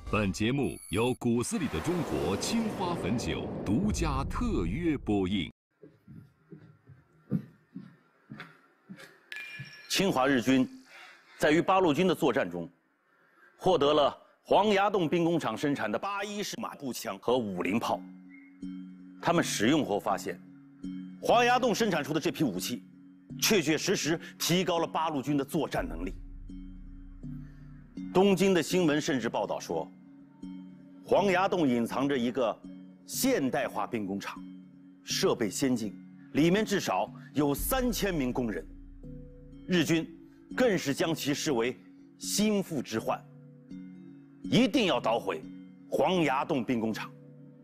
本节目由骨子里的中国青花汾酒独家特约播映。 侵华日军在与八路军的作战中，获得了黄崖洞兵工厂生产的81式马步枪和50炮。他们使用后发现，黄崖洞生产出的这批武器，确确实实提高了八路军的作战能力。东京的新闻甚至报道说，黄崖洞隐藏着一个现代化兵工厂，设备先进，里面至少有3000名工人。日军更是将其视为心腹之患，一定要捣毁黄崖洞兵工厂。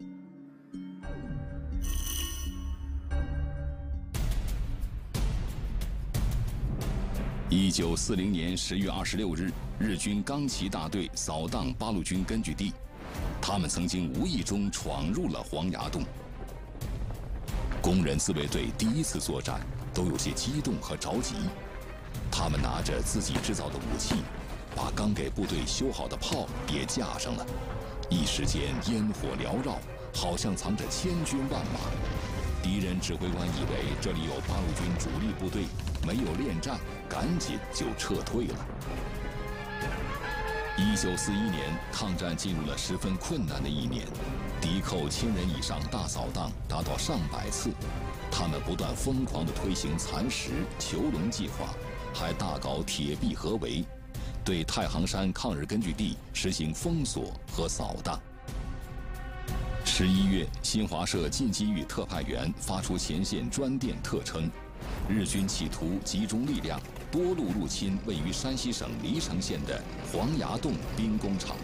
1940年10月26日，日军钢旗大队扫荡八路军根据地，他们曾经无意中闯入了黄崖洞。工人自卫队第一次作战，都有些激动和着急。他们拿着自己制造的武器，把刚给部队修好的炮也架上了。一时间烟火缭绕，好像藏着千军万马。敌人指挥官以为这里有八路军主力部队，没有恋战，赶紧就撤退了。1941年，抗战进入了十分困难的一年，敌寇1000人以上大扫荡达到上百次，他们不断疯狂地推行蚕食、囚笼计划，还大搞铁壁合围，对太行山抗日根据地实行封锁和扫荡。11月，新华社晋冀豫特派员发出前线专电特称，日军企图集中力量多路入侵位于山西省黎城县的黄崖洞兵工厂。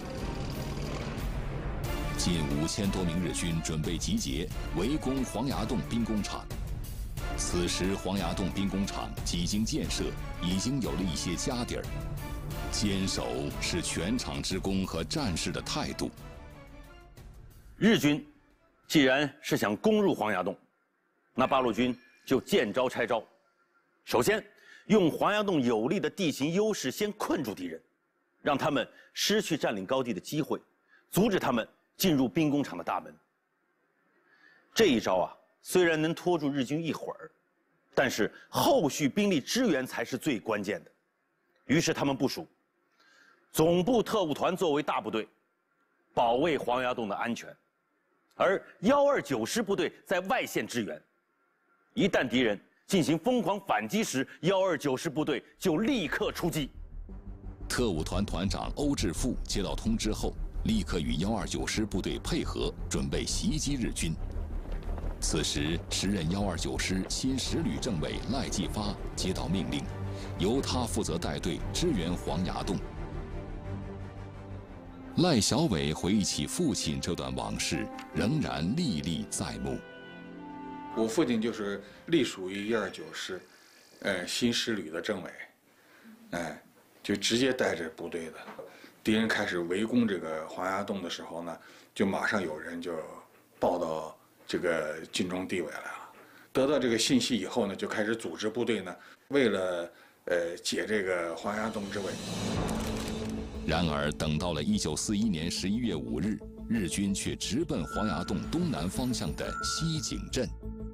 近5000多名日军准备集结围攻黄崖洞兵工厂。此时，黄崖洞兵工厂几经建设，已经有了一些家底儿。坚守是全场之功和战士的态度。 日军既然是想攻入黄崖洞，那八路军就见招拆招。首先，用黄崖洞有利的地形优势先困住敌人，让他们失去占领高地的机会，阻止他们进入兵工厂的大门。这一招啊，虽然能拖住日军一会儿，但是后续兵力支援才是最关键的。于是他们部署总部特务团作为大部队，保卫黄崖洞的安全，而129师部队在外线支援。一旦敌人进行疯狂反击时，129师部队就立刻出击。 特务团团长欧志富接到通知后，立刻与129师部队配合，准备袭击日军。此时，时任129师新10旅政委赖继发接到命令，由他负责带队支援黄崖洞。赖小伟回忆起父亲这段往事，仍然历历在目。 我父亲就是隶属于129师，新10旅的政委，就直接带着部队的。敌人开始围攻这个黄崖洞的时候呢，就马上有人就报到这个晋中地委来了。得到这个信息以后呢，就开始组织部队呢，为了解这个黄崖洞之围。 然而，等到了1941年11月5日，日军却直奔黄崖洞东南方向的西井镇。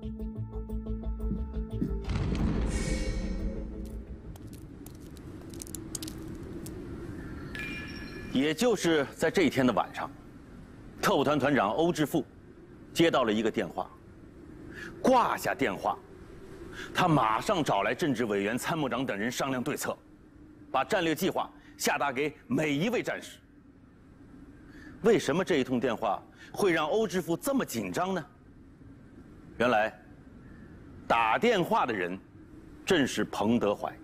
也就是在这一天的晚上，特务团团长欧志富接到了一个电话，挂下电话，他马上找来政治委员、参谋长等人商量对策，把战略计划下达给每一位战士。为什么这一通电话会让欧志富这么紧张呢？原来，打电话的人正是彭德怀。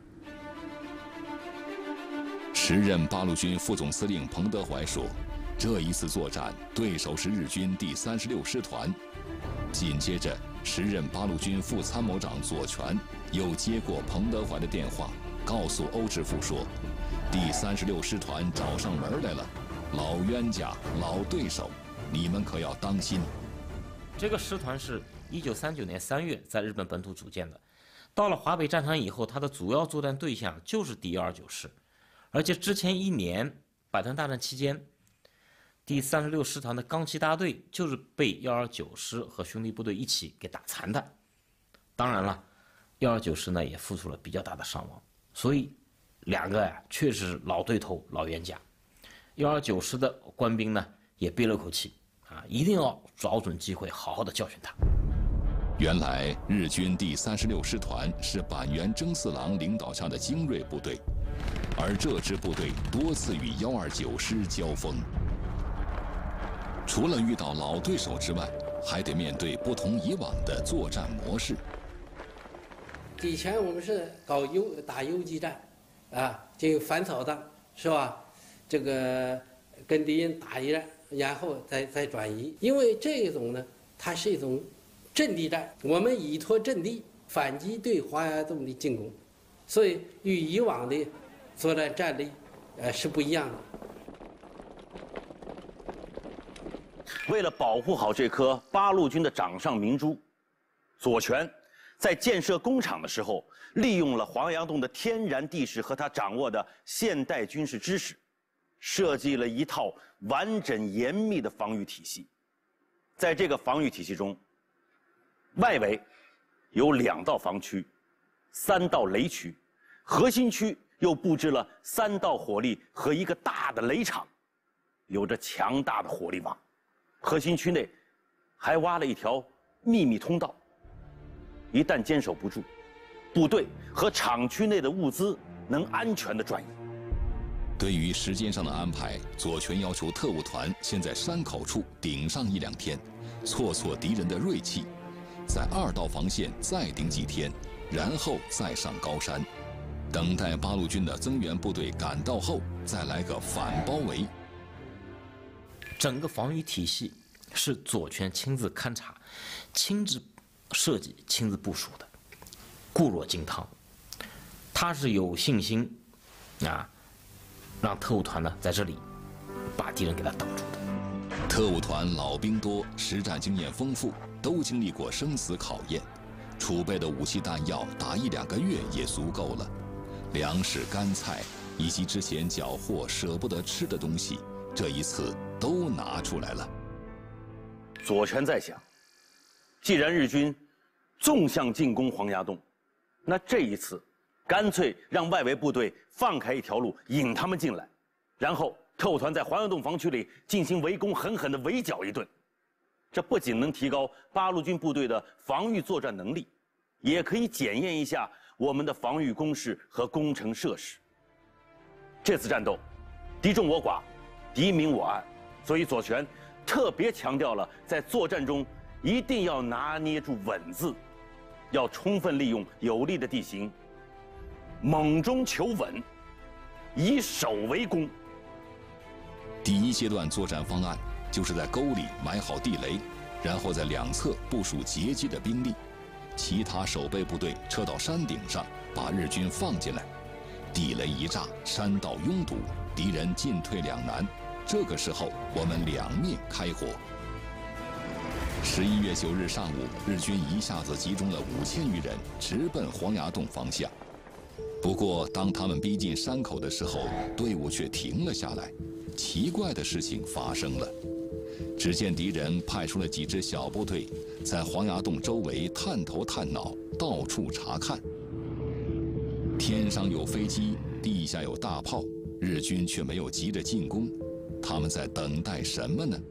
时任八路军副总司令彭德怀说，这一次作战对手是日军第36师团。紧接着，时任八路军副参谋长左权又接过彭德怀的电话，告诉欧志富说，第36师团找上门来了，老冤家、老对手，你们可要当心。 这个师团是1939年3月在日本本土组建的，到了华北战场以后，它的主要作战对象就是第129师，而且之前1年百团大战期间， 第36师团的钢骑大队就是被129师和兄弟部队一起给打残的。当然了，129师呢也付出了比较大的伤亡，所以两个呀确实是老对头老冤家。129师的官兵呢也憋了口气啊，一定要找准机会好好的教训他。 原来日军第36师团是板垣征四郎领导下的精锐部队，而这支部队多次与129师交锋。除了遇到老对手之外，还得面对不同以往的作战模式。 以前我们是打游击战，啊，就反扫荡，是吧？这个跟敌人打一战，然后再转移。因为这种呢，它是一种阵地战，我们依托阵地反击对黄崖洞的进攻，所以与以往的作战战力是不一样的。 为了保护好这颗八路军的掌上明珠，左权在建设工厂的时候，利用了黄崖洞的天然地势和他掌握的现代军事知识，设计了一套完整严密的防御体系。在这个防御体系中，外围有2道防区、3道雷区，核心区又布置了3道火力和一个大的雷场，有着强大的火力网。核心区内还挖了一条秘密通道，一旦坚守不住，部队和厂区内的物资能安全的转移。 对于时间上的安排，左权要求特务团先在山口处顶上1-2天，挫挫敌人的锐气，在2道防线再顶几天，然后再上高山，等待八路军的增援部队赶到后，再来个反包围。 整个防御体系是左权亲自勘察、亲自设计、亲自部署的，固若金汤。他是有信心啊，让特务团呢在这里把敌人给他挡住的。 特务团老兵多，实战经验丰富，都经历过生死考验，储备的武器弹药打1-2个月也足够了，粮食、干菜以及之前缴获舍不得吃的东西，这一次都拿出来了。 左权在想，既然日军纵向进攻黄崖洞，那这一次干脆让外围部队放开一条路，引他们进来，然后特务团在黄崖洞防区里进行围攻，狠狠地围剿一顿。这不仅能提高八路军部队的防御作战能力，也可以检验一下我们的防御工事和工程设施。这次战斗，敌众我寡，敌明我暗，所以左权特别强调了在作战中一定要拿捏住稳字，要充分利用有利的地形，猛中求稳，以守为攻。 第1阶段作战方案就是在沟里埋好地雷，然后在2侧部署截击的兵力，其他守备部队撤到山顶上，把日军放进来。地雷一炸，山道拥堵，敌人进退两难。这个时候，我们两面开火。11月9日上午，日军一下子集中了5000余人，直奔黄崖洞方向。不过，当他们逼近山口的时候，队伍却停了下来。奇怪的事情发生了，只见敌人派出了几支小部队，在黄崖洞周围探头探脑，到处查看。天上有飞机，地下有大炮，日军却没有急着进攻，他们在等待什么呢？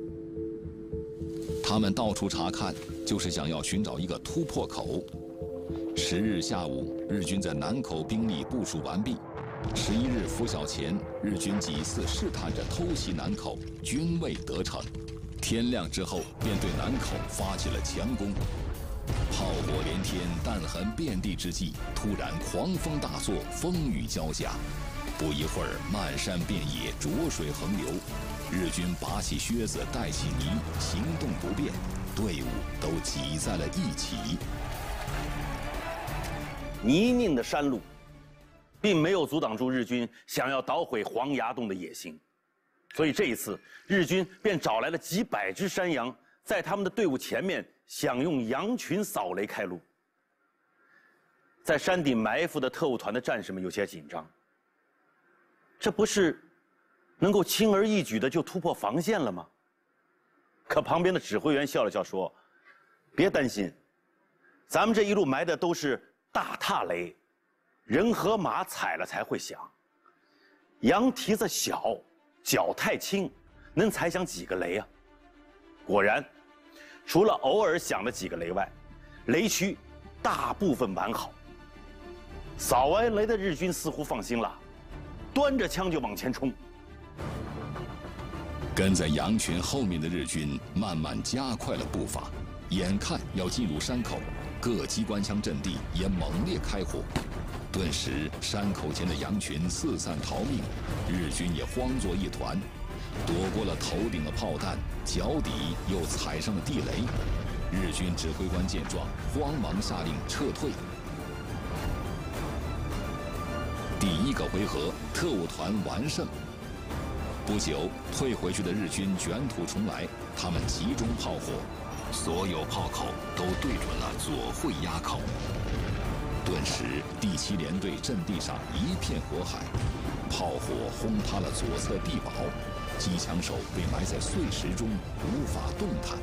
他们到处查看，就是想要寻找一个突破口。10日下午，日军在南口兵力部署完毕。11日拂晓前，日军几次试探着偷袭南口，均未得逞。天亮之后，便对南口发起了强攻。炮火连天，弹痕遍地之际，突然狂风大作，风雨交加。不一会儿，漫山遍野，浊水横流。日军拔起靴子，带起泥，行动不便，队伍都挤在了一起。 泥泞的山路并没有阻挡住日军想要捣毁黄崖洞的野心，所以这一次日军便找来了几百只山羊，在他们的队伍前面想用羊群扫雷开路。在山顶埋伏的特务团的战士们有些紧张，这不是能够轻而易举的就突破防线了吗？可旁边的指挥员笑了笑说：“别担心，咱们这一路埋的都是大踏雷，人和马踩了才会响。羊蹄子小，脚太轻，能踩响几个雷啊？”果然，除了偶尔响的几个雷外，雷区大部分完好。扫完雷的日军似乎放心了，端着枪就往前冲。 跟在羊群后面的日军慢慢加快了步伐，眼看要进入山口，各机关枪阵地也猛烈开火。顿时，山口前的羊群四散逃命，日军也慌作一团，躲过了头顶的炮弹，脚底又踩上了地雷。日军指挥官见状，慌忙下令撤退。第一个回合，特务团完胜。不久，退回去的日军卷土重来，他们集中炮火，所有炮口都对准了左会垭口。顿时，第7联队阵地上一片火海，炮火轰塌了左侧地堡，机枪手被埋在碎石中，无法动弹。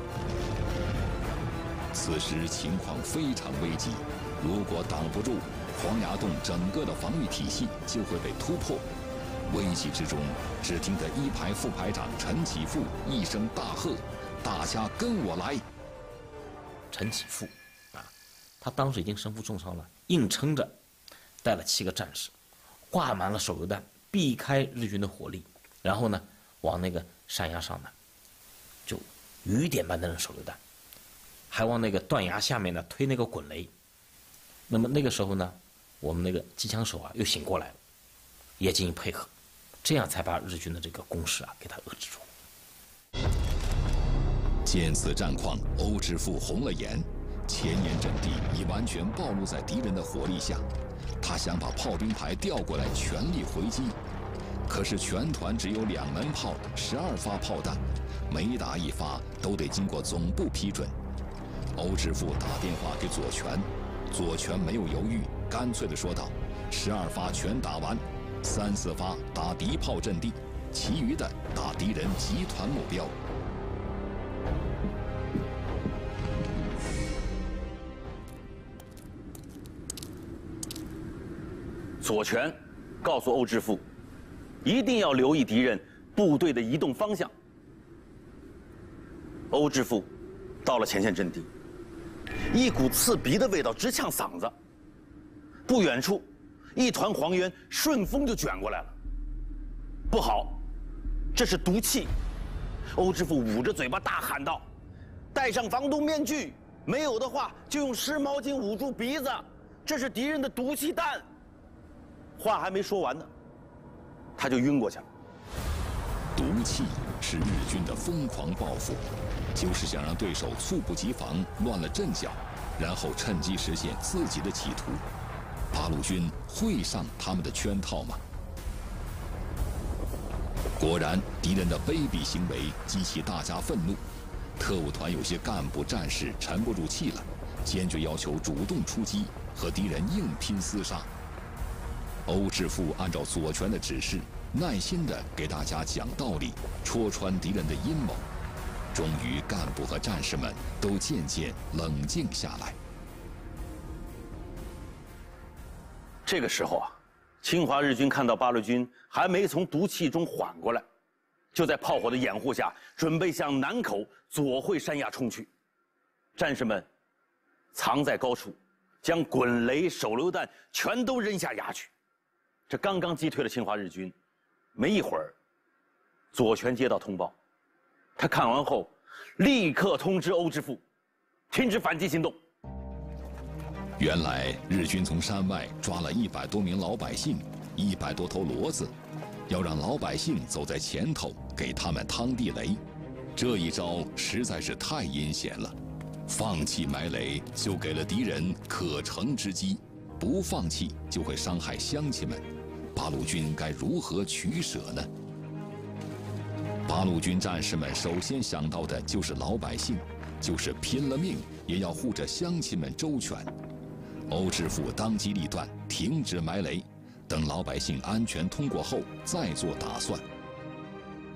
此时情况非常危急，如果挡不住，黄崖洞整个的防御体系就会被突破。危急之中，只听得一排副排长陈启富一声大喝：“大家跟我来！” 陈启富他当时已经身负重伤了，硬撑着带了7个战士，挂满了手榴弹，避开日军的火力，然后呢，往那个山崖上呢，就雨点般的扔手榴弹，还往那个断崖下面呢推那个滚雷。那么那个时候呢，我们那个机枪手又醒过来了，也进行配合，这样才把日军的这个攻势给他遏制住。 见此战况，欧之富红了眼。前沿阵地已完全暴露在敌人的火力下，他想把炮兵排调过来全力回击，可是全团只有2门炮，12发炮弹，每打一发都得经过总部批准。欧之富打电话给左权，左权没有犹豫，干脆地说道：“12发全打完，3、4发打敌炮阵地，其余的打敌人集团目标。” 左权告诉欧之富，一定要留意敌人部队的移动方向。欧之富到了前线阵地，一股刺鼻的味道直呛嗓子。不远处，一团黄烟顺风就卷过来了。不好，这是毒气！欧之富捂着嘴巴大喊道：“戴上防毒面具，没有的话就用湿毛巾捂住鼻子，这是敌人的毒气弹！”话还没说完呢，他就晕过去了。 毒气是日军的疯狂报复，就是想让对手猝不及防，乱了阵脚，然后趁机实现自己的企图。八路军会上他们的圈套吗？果然，敌人的卑鄙行为激起大家愤怒，特务团有些干部战士沉不住气了，坚决要求主动出击，和敌人硬拼厮杀。欧之富按照左权的指示，耐心地给大家讲道理，戳穿敌人的阴谋。终于，干部和战士们都渐渐冷静下来。 这个时候侵华日军看到八路军还没从毒气中缓过来，就在炮火的掩护下，准备向南口左会山崖冲去。战士们藏在高处，将滚雷、手榴弹全都扔下崖去。这刚刚击退了侵华日军，没一会儿，左权接到通报，他看完后，立刻通知欧之富，停止反击行动。 原来日军从山外抓了100多名老百姓，100多头骡子，要让老百姓走在前头，给他们趟地雷。这一招实在是太阴险了，放弃埋雷就给了敌人可乘之机，不放弃就会伤害乡亲们。八路军该如何取舍呢？八路军战士们首先想到的就是老百姓，就是拼了命也要护着乡亲们周全。欧之富当机立断，停止埋雷，等老百姓安全通过后再做打算。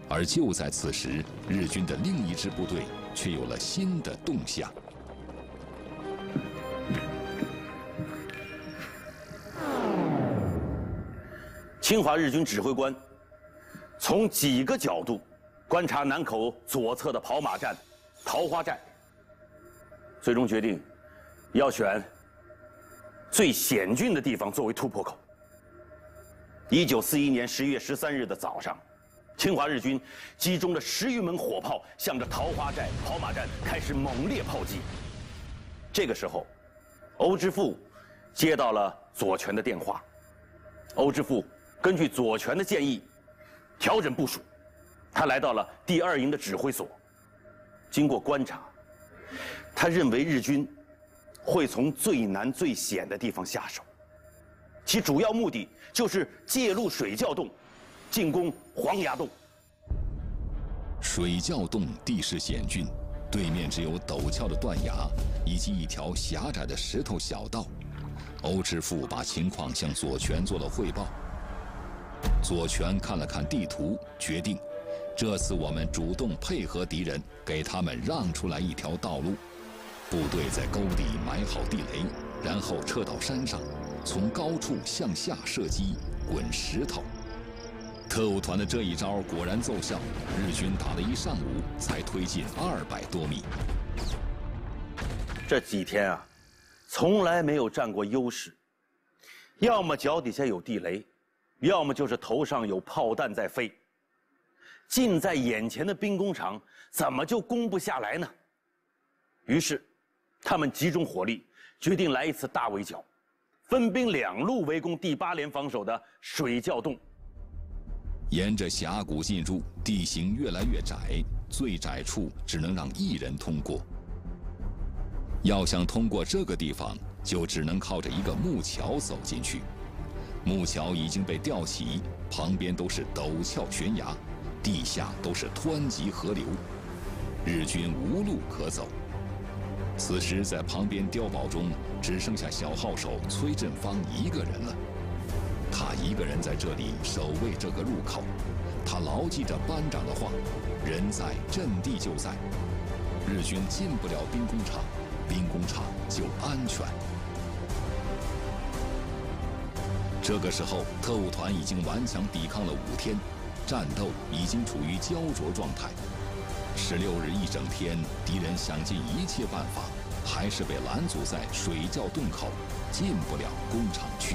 而就在此时，日军的另一支部队却有了新的动向。 侵华日军指挥官从几个角度观察南口左侧的跑马站、桃花寨，最终决定要选最险峻的地方作为突破口。1941年11月13日的早上，侵华日军集中了10余门火炮，向着桃花寨、跑马站开始猛烈炮击。这个时候，欧之富接到了左权的电话。欧之富根据左权的建议，调整部署。他来到了第2营的指挥所，经过观察，他认为日军会从最难最险的地方下手，其主要目的就是借路水窖洞，进攻黄崖洞。 水窖洞地势险峻，对面只有陡峭的断崖以及一条狭窄的石头小道。欧之富把情况向左权做了汇报。左权看了看地图，决定这次我们主动配合敌人，给他们让出来一条道路。部队在沟底埋好地雷，然后撤到山上，从高处向下射击，滚石头。特务团的这一招果然奏效，日军打了一上午才推进200多米。 这几天啊，从来没有占过优势，要么脚底下有地雷，要么就是头上有炮弹在飞。近在眼前的兵工厂怎么就攻不下来呢？于是，他们集中火力，决定来一次大围剿，分兵2路围攻第8连防守的水窖洞。 沿着峡谷进入，地形越来越窄，最窄处只能让1人通过。要想通过这个地方，就只能靠着一个木桥走进去。木桥已经被吊起，旁边都是陡峭悬崖，地下都是湍急河流，日军无路可走。此时，在旁边碉堡中只剩下小号手崔振芳一个人了。他一个人在这里守卫这个入口，他牢记着班长的话：人在，阵地就在。日军进不了兵工厂，兵工厂就安全。这个时候，特务团已经顽强抵抗了5天，战斗已经处于焦灼状态。16日一整天，敌人想尽一切办法，还是被拦阻在水窖洞口，进不了工厂区。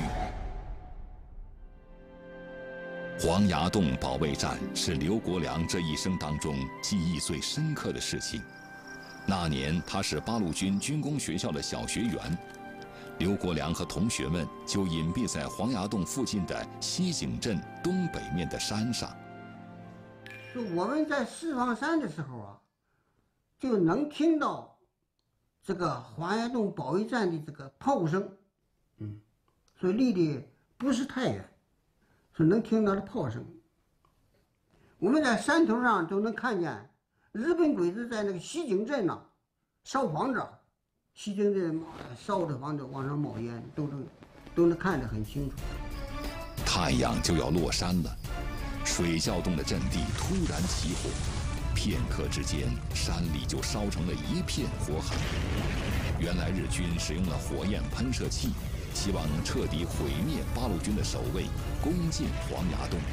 黄崖洞保卫战是刘国梁这一生当中记忆最深刻的事情。那年他是八路军军工学校的小学员，刘国梁和同学们就隐蔽在黄崖洞附近的西井镇东北面的山上。 就我们在释放山的时候啊，就能听到这个黄崖洞保卫战的这个炮声，所以离得不是太远，是能听到的炮声。我们在山头上都能看见日本鬼子在那个西井镇呐烧房子，西井镇烧的房子往上冒烟，都能看得很清楚。 太阳就要落山了，水窖洞的阵地突然起火，片刻之间，山里就烧成了一片火海。原来日军使用了火焰喷射器，希望能彻底毁灭八路军的守卫，攻进黄崖洞。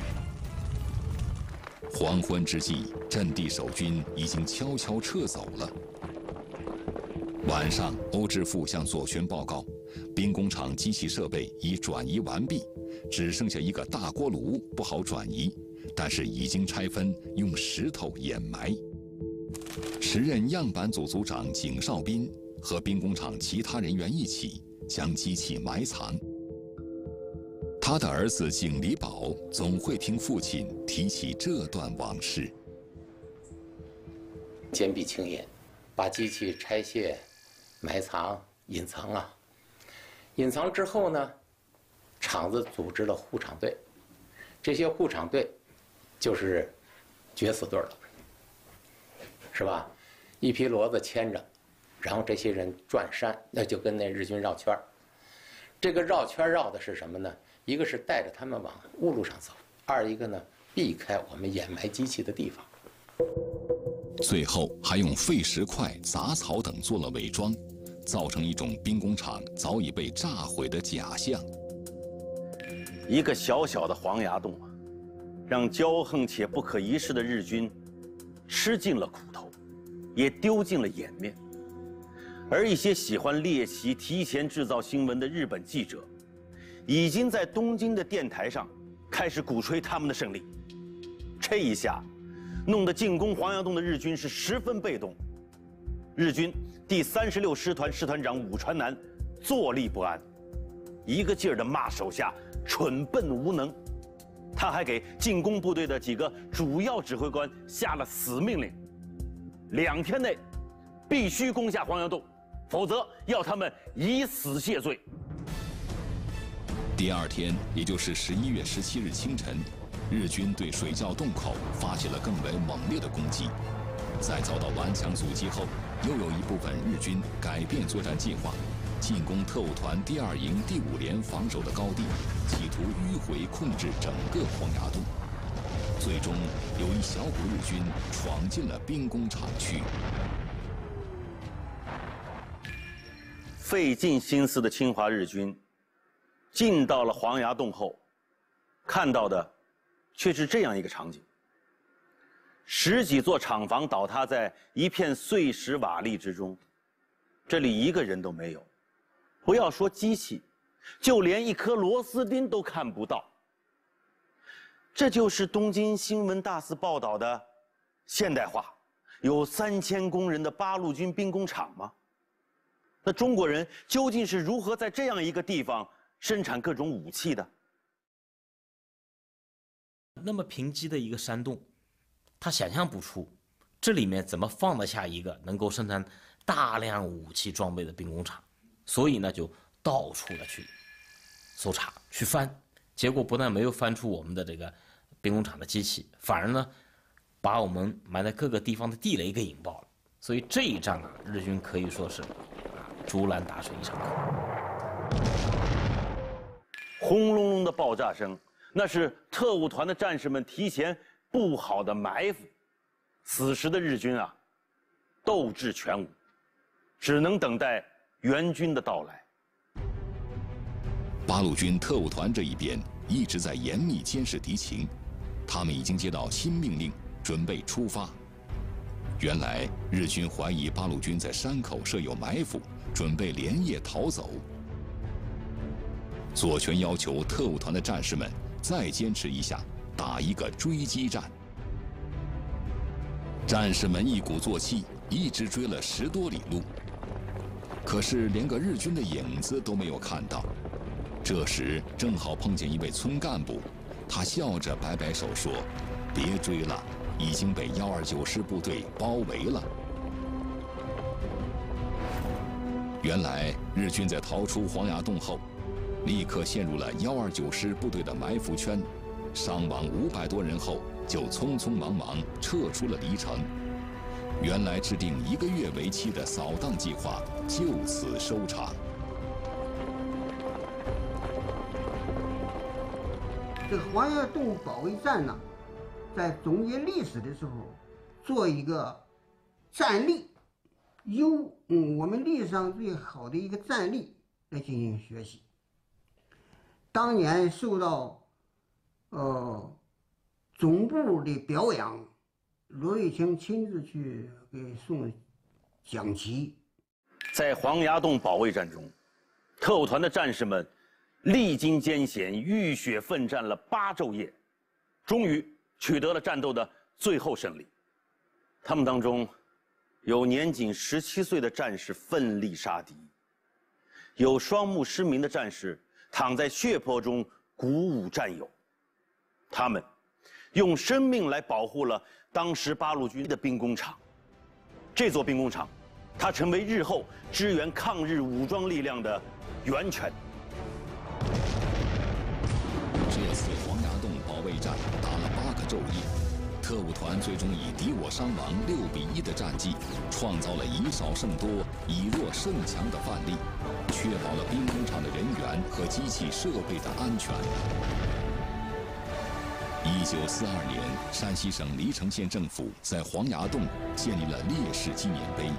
黄昏之际，阵地守军已经悄悄撤走了。晚上，欧之富向左权报告，兵工厂机器设备已转移完毕，只剩下一个大锅炉不好转移，但是已经拆分，用石头掩埋。时任样板组组长景绍斌和兵工厂其他人员一起将机器埋藏。他的儿子景礼宝总会听父亲提起这段往事。 坚壁清野，把机器拆卸、埋藏、隐藏啊。隐藏之后呢，厂子组织了护厂队，这些护厂队就是决死队了，是吧？一批骡子牵着，然后这些人转山，那就跟那日军绕圈儿。这个绕圈绕的是什么呢？一个是带着他们往误路上走，二一个呢， 避开我们掩埋机器的地方。 最后还用废石块、杂草等做了伪装，造成一种兵工厂早已被炸毁的假象。 一个小小的黄崖洞啊，让骄横且不可一世的日军吃尽了苦头，也丢尽了颜面。而一些喜欢猎奇、提前制造新闻的日本记者，已经在东京的电台上开始鼓吹他们的胜利。这一下，弄得进攻黄崖洞的日军是十分被动。日军第36师团师团长武传南坐立不安，一个劲儿地骂手下蠢笨无能。他还给进攻部队的几个主要指挥官下了死命令：2天内必须攻下黄崖洞，否则要他们以死谢罪。 第二天，也就是11月17日清晨，日军对水窖洞口发起了更为猛烈的攻击。在遭到顽强阻击后，又有一部分日军改变作战计划，进攻特务团第2营第5连防守的高地，企图迂回控制整个黄崖洞。最终，有一小股日军闯进了兵工厂区。 费尽心思的侵华日军，进到了黄崖洞后，看到的却是这样一个场景：10几座厂房倒塌在一片碎石瓦砾之中，这里一个人都没有，不要说机器，就连一颗螺丝钉都看不到。这就是东京新闻大肆报道的现代化、有3000工人的八路军兵工厂吗？那中国人究竟是如何在这样一个地方生产各种武器的？ 那么贫瘠的一个山洞，他想象不出这里面怎么放得下一个能够生产大量武器装备的兵工厂，所以呢就到处的去搜查去翻，结果不但没有翻出我们的这个兵工厂的机器，反而呢把我们埋在各个地方的地雷给引爆了。所以这一仗啊，日军可以说是竹篮打水一场空。 轰隆隆的爆炸声，那是特务团的战士们提前布好的埋伏。此时的日军啊，斗志全无，只能等待援军的到来。 八路军特务团这一边一直在严密监视敌情，他们已经接到新命令，准备出发。原来日军怀疑八路军在山口设有埋伏，准备连夜逃走。左权要求特务团的战士们再坚持一下，打一个追击战。战士们一鼓作气，一直追了10多里路，可是连个日军的影子都没有看到。这时正好碰见一位村干部，他笑着摆摆手说：“别追了，已经被129师部队包围了。”原来日军在逃出黄崖洞后，立刻陷入了129师部队的埋伏圈，伤亡500多人后，就匆匆忙忙撤出了离城。原来制定1个月为期的扫荡计划就此收场。 这个黄崖洞保卫战呢，在总结历史的时候，做一个战例，我们历史上最好的一个战例来进行学习。当年受到总部的表扬，罗玉卿亲自去给送奖旗。 在黄崖洞保卫战中，特务团的战士们历经艰险，浴血奋战了8昼夜，终于取得了战斗的最后胜利。他们当中有年仅17岁的战士奋力杀敌，有双目失明的战士躺在血泊中鼓舞战友。他们用生命来保护了当时八路军的兵工厂。这座兵工厂，它成为日后支援抗日武装力量的源泉。 这次黄崖洞保卫战打了8个昼夜，特务团最终以敌我伤亡6比1的战绩，创造了以少胜多、以弱胜强的范例，确保了兵工厂的人员和机器设备的安全。 1942年，山西省黎城县政府在黄崖洞建立了烈士纪念碑，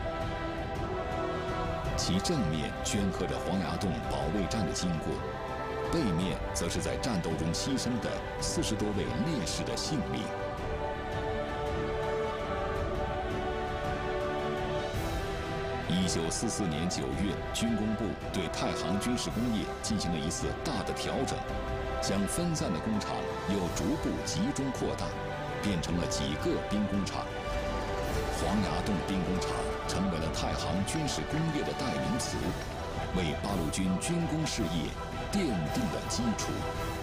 其正面镌刻着黄崖洞保卫战的经过，背面则是在战斗中牺牲的40多位烈士的性命。1944年9月，军工部对太行军事工业进行了一次大的调整，将分散的工厂又逐步集中扩大，变成了几个兵工厂。黄崖洞兵工厂成为了太行军事工业的代名词，为八路军军工事业奠定了基础。